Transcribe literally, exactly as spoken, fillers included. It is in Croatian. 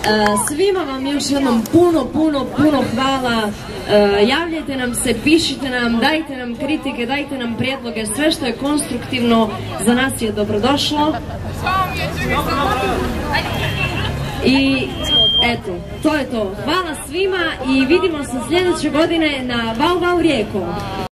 Svima vam još jednom puno, puno, puno hvala. Javljajte nam se, pišite nam, dajte nam kritike, dajte nam prijedloge, sve što je konstruktivno za nas je dobrodošlo. I eto, to je to. Hvala svima i vidimo se sljedeće godine na Vau Vau Rijeko.